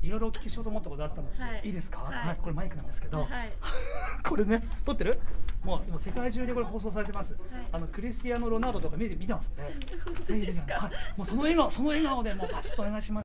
いろいろお聞きしようと思ったことあったんですよ。いいですか？はい、これマイクなんですけど、これね、撮ってる？もう世界中でこれ放送されてます。クリスティアーノ・ロナウドとか見てますんで、ぜひぜひ、もうその笑顔でもうパチッとお願いします。